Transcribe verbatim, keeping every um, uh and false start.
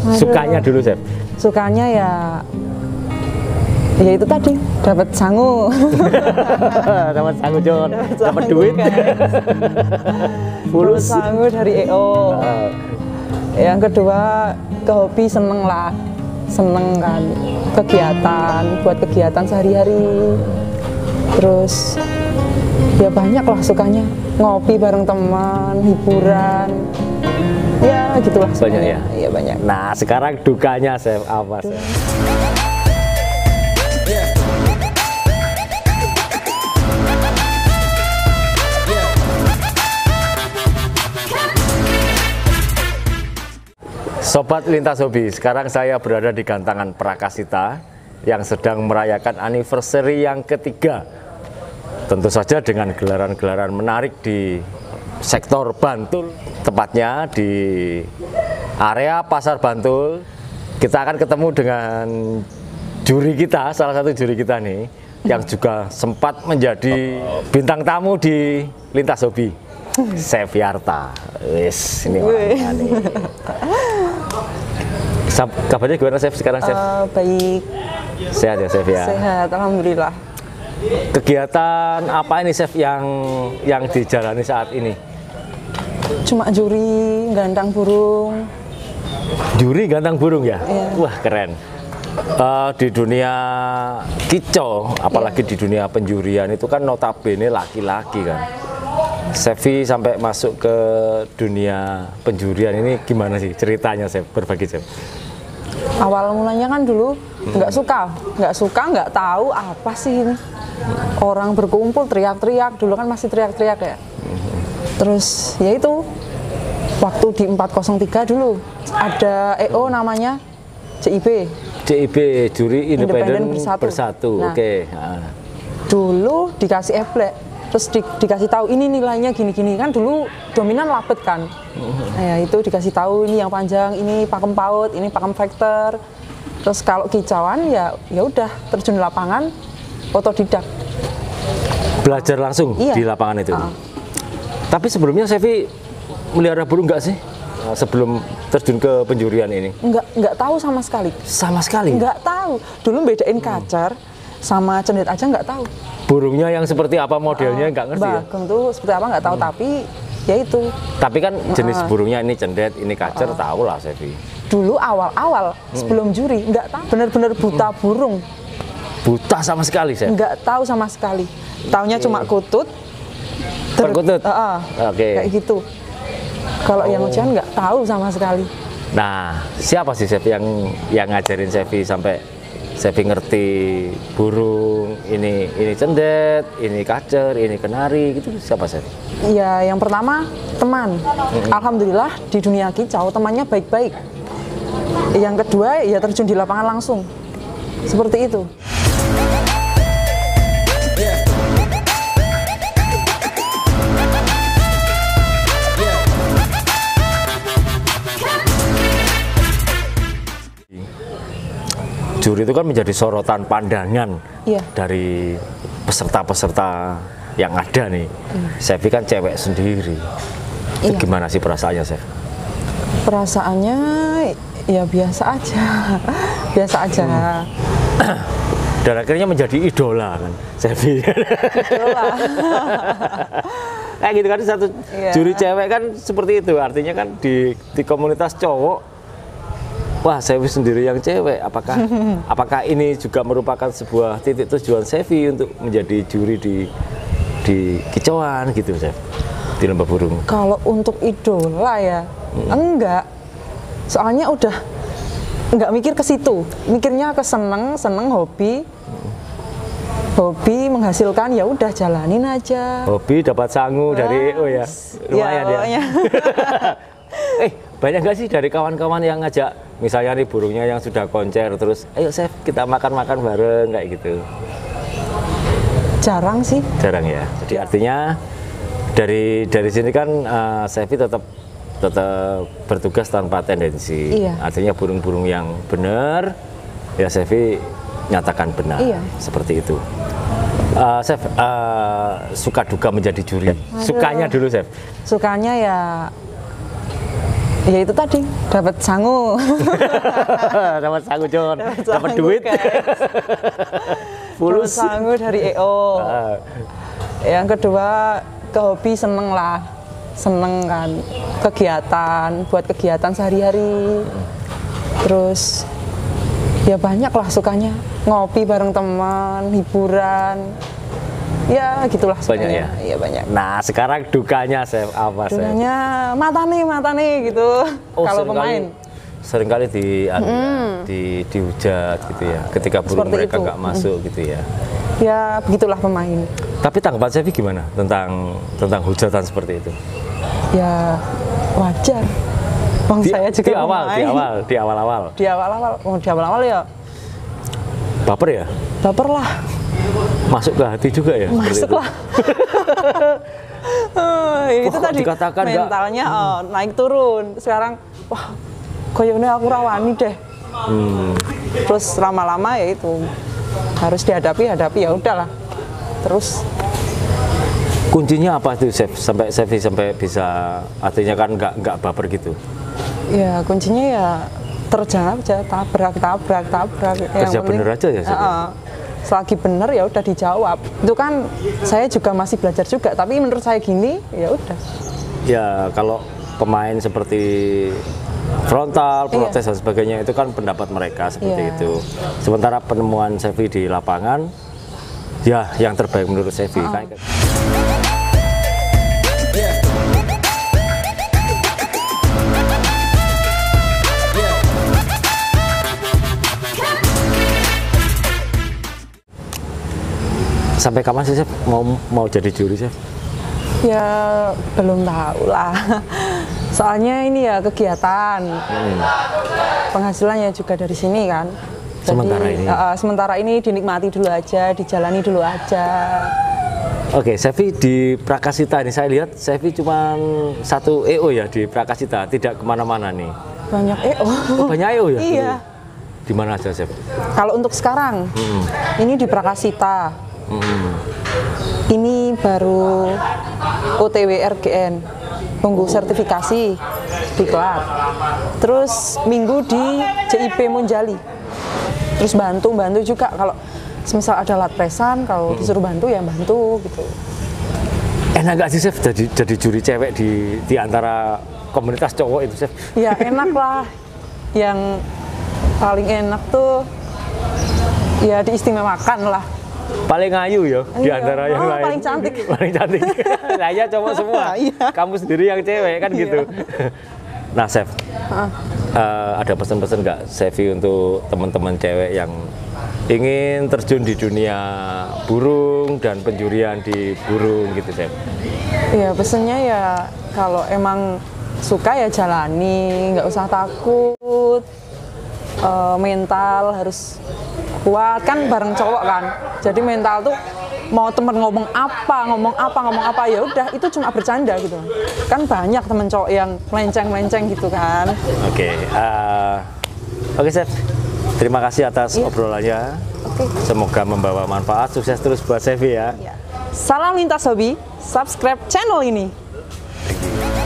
Aduh. Sukanya dulu, Chef. Sukanya ya ya itu tadi, dapat sangu. Dapat sangu, Jon. Dapat duit. Dapat sangu dari E O. Uh. Yang kedua, ke hobi seneng lah. Seneng kan, kegiatan, buat kegiatan sehari-hari. Terus ya banyak lah sukanya, ngopi bareng teman, hiburan. Ya gitulah. Banyak ya? Iya banyak. Nah sekarang dukanya, Chef, apa, Chef? Sobat Lintas Hobi, sekarang saya berada di Gantangan Prakasita yang sedang merayakan anniversary yang ketiga. Tentu saja dengan gelaran-gelaran menarik di sektor Bantul, tepatnya di area Pasar Bantul. Kita akan ketemu dengan juri kita, salah satu juri kita nih, yang juga sempat menjadi bintang tamu di Lintas Hobi, Chef Yarta. Wis, ini orangnya nih. Kabarnya gimana, Chef, sekarang, Chef? Uh, baik. Sehat ya, Chef ya? Sehat, alhamdulillah. Kegiatan apa ini, Chef, yang yang dijalani saat ini? Cuma juri gantang burung. Juri gantang burung ya? Yeah. Wah, keren. Uh, di dunia kicau, apalagi yeah. di dunia penjurian itu kan notabene laki-laki kan. Chef sampai masuk ke dunia penjurian ini gimana sih ceritanya, Chef? Berbagi, Chef. Awal mulanya kan dulu nggak suka, nggak suka, nggak tahu apa sih ini. Orang berkumpul teriak-teriak, dulu kan masih teriak-teriak ya. Terus ya itu, waktu di empat nol tiga dulu ada E O namanya J I B. J I B, Juri Independen Bersatu. Bersatu. Nah, oke. Dulu dikasih eblek, terus di, dikasih tahu ini nilainya gini-gini, kan dulu dominan labet kan. Nah, ya itu dikasih tahu ini yang panjang, ini pakem paut, ini pakem vektor. Terus kalau kicauan ya ya udah terjun lapangan, otodidak. Belajar langsung iya. di lapangan itu. Uh. Tapi sebelumnya Sevi melihara burung nggak sih sebelum terjun ke penjurian ini? Nggak nggak tahu sama sekali. Sama sekali? Nggak tahu. Dulu bedain kacar hmm. sama cendet aja nggak tahu. Burungnya yang seperti apa modelnya nggak uh, ngerti ya? Bagong tuh seperti apa nggak tahu, hmm. tapi ya itu. Tapi kan jenis uh, burungnya ini cendet, ini kacer, uh, tahu lah Sevi. Dulu awal-awal hmm. sebelum juri nggak tahu, benar-benar buta hmm. burung. Buta sama sekali, Chef? Nggak tahu sama sekali. Taunya hmm. cuma kutut. Perkutut? Uh, uh, Oke. Okay. Kayak gitu. Kalau oh. yang ujian nggak tahu sama sekali. Nah, siapa sih Chef yang yang ngajarin Sevi sampai Sevi ngerti burung, ini ini cendet, ini kacer, ini kenari, gitu, siapa Chef? Ya, yang pertama teman. Mm-hmm. Alhamdulillah di dunia kicau temannya baik-baik. Yang kedua ya terjun di lapangan langsung. Seperti itu. Juri itu kan menjadi sorotan pandangan yeah. dari peserta-peserta yang ada nih. Mm. Sevi kan cewek sendiri. Itu yeah. gimana sih perasaannya, Chef? Perasaannya ya biasa aja, biasa aja. Hmm. Dan akhirnya menjadi idola kan, Sevi. Idola. Kayak gitu kan, satu yeah. juri cewek kan seperti itu. Artinya kan di di komunitas cowok. Wah, Sevi sendiri yang cewek, apakah apakah ini juga merupakan sebuah titik tujuan Sevi untuk menjadi juri di di kicauan gitu, Chef, di lomba burung? Kalau untuk idola ya, hmm. enggak. Soalnya udah enggak mikir ke situ, mikirnya ke seneng, seneng hobi, hmm. hobi menghasilkan, ya udah jalanin aja. Hobi dapat sangu. Wah, dari oh ya, lumayan ya. ya. Eh, banyak nggak sih dari kawan-kawan yang ngajak, misalnya nih burungnya yang sudah koncer, terus ayo Chef kita makan-makan bareng kayak gitu? Jarang sih. Jarang ya. Jadi artinya dari dari sini kan uh, Sevi tetap tetap bertugas tanpa tendensi. Iya. Artinya burung-burung yang benar ya Sevi nyatakan benar. Iya. Seperti itu. Uh, Chef, uh, suka duka menjadi juri. Aduh. Sukanya dulu, Chef. Sukanya ya Ya itu tadi dapat sangu. Dapat sangu Jon, dapat duit. Fulus. Dapat sangu dari E O. Ah. Yang kedua ke hobi seneng lah, seneng kan kegiatan, buat kegiatan sehari-hari. Terus ya banyak lah sukanya, ngopi bareng teman, hiburan. Ya gitulah Banyak ya? Iya banyak. Nah sekarang dukanya Chef apa Chef? Dukanya mata nih, mata nih gitu. Oh, kalau seringkali- pemain. Seringkali di, anu ya, di dihujat gitu ya, ketika burung Seperti mereka itu. nggak masuk gitu ya. Ya begitulah pemain. Tapi tanggapan Chef gimana tentang tentang hujatan seperti itu? Ya wajar. Bang Di, saya juga di awal, pemain. di awal, di awal-awal. Di awal-awal, oh, di awal-awal ya Baper ya? baper lah. Masuk ke hati juga ya? seperti Masuk itu? lah. Eh, itu Wah, kok tadi dikatakan nggak- mentalnya oh, naik turun. Sekarang wah koyone aku rawani deh. Hmm. Terus lama-lama ya itu harus dihadapi, hadapi ya udahlah. Terus Kuncinya apa tuh Chef? Sampai Chef sampai bisa artinya kan nggak nggak baper gitu. ya kuncinya ya terjang aja, tabrak, tabrak, tabrak. Kerja bener aja ya, Chef, ya? Uh-uh. Selagi bener ya udah dijawab. Itu kan saya juga masih belajar juga, tapi menurut saya gini ya udah. Ya kalau pemain seperti frontal, protes dan sebagainya itu kan pendapat mereka seperti Iya. itu. Sementara penemuan Sevi di lapangan, ya yang terbaik menurut Sevi. Kayak- Sampai kapan sih Chef mau mau jadi juri Chef? Ya belum tahu lah. Soalnya ini ya kegiatan. Hmm. Penghasilannya juga dari sini kan. Jadi, Sementara ini? uh, uh, sementara ini dinikmati dulu aja, dijalani dulu aja. Oke, Sevi di Prakasita ini saya lihat Sevi cuma satu E O ya di Prakasita, tidak kemana-mana nih. Banyak E O. Oh, banyak E O ya? Iya. Di mana aja Chef? Kalau untuk sekarang, Hmm. ini di Prakasita. Hmm. Ini baru O T W R G N, tunggu sertifikasi diklat. Terus minggu di J I P Monjali. Terus bantu, bantu juga kalau semisal ada lat presan, kalau disuruh bantu ya bantu gitu. Enak gak sih Chef jadi jadi juri cewek di di antara komunitas cowok itu Chef? Ya enak lah. Yang paling enak tuh ya diistimewakan lah. Paling ayu ya di Iya. antara yang Oh, lain. paling cantik. Paling cantik. Nah, ya cowok semua. Iya. Kamu sendiri yang cewek kan gitu. Nah, Chef. Ah. eh, ada pesan-pesan nggak Sevi untuk teman-teman cewek yang ingin terjun di dunia burung dan penjurian di burung gitu Chef? Ya pesennya ya kalau emang suka ya jalani, nggak usah takut. Eh, mental harus kuat kan bareng cowok kan. Jadi mental tuh mau temen ngomong apa, ngomong apa, ngomong apa ya udah itu cuma bercanda gitu. Kan banyak temen cowok yang melenceng-melenceng gitu kan. Oke, eh, oke Chef. Terima kasih atas Iya. obrolannya. Oke. Semoga membawa manfaat. Sukses terus buat Sevi ya. Salam lintas hobi, subscribe channel ini.